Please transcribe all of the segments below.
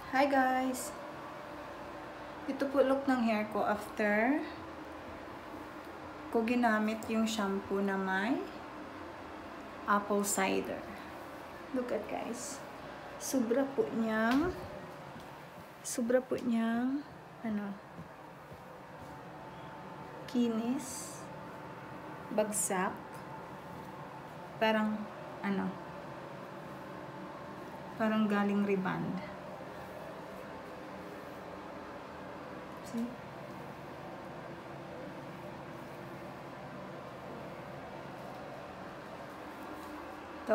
Hi guys! Ito po look ng hair ko after ko ginamit yung shampoo na may apple cider. Look at guys. Sobra po niyang kinis, bagsak, parang parang galing reband. See? Ito.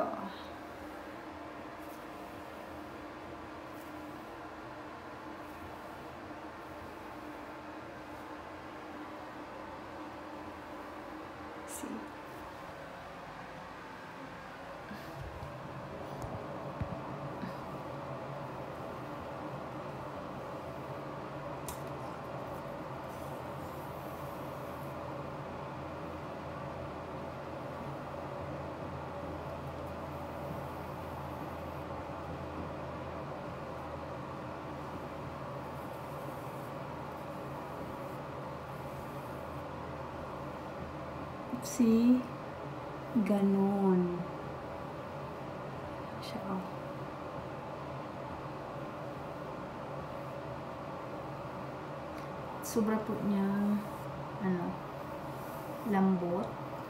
See? See? Ganon. Siya, oh. Sobra po niya, lambot.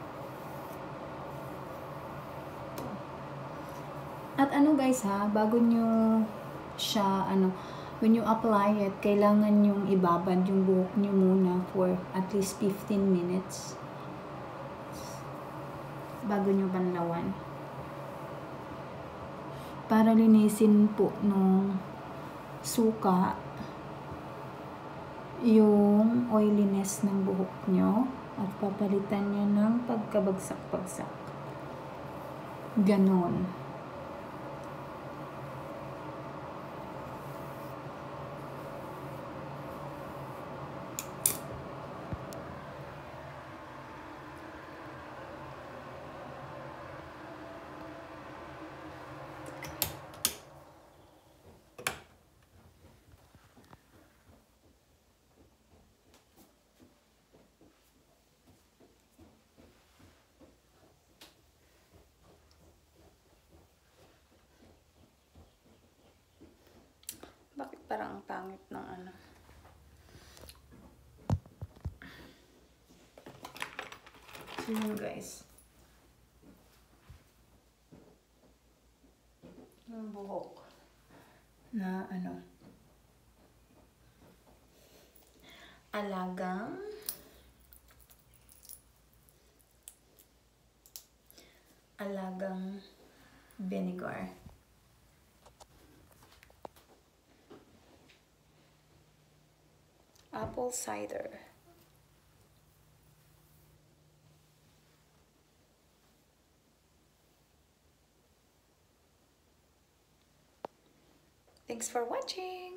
At guys ha, bago nyo siya, when you apply it, kailangan yung ibabad yung buhok nyo muna for at least 15 minutes. Bago nyo banlawan. Para linisin po nung suka yung oiliness ng buhok nyo at papalitan nyo ng pagkabagsak-bagsak. Ganon. Bakit parang ang pangit ng So yun guys. Yung buhok na alagang vinegar. Apple cider. Thanks for watching.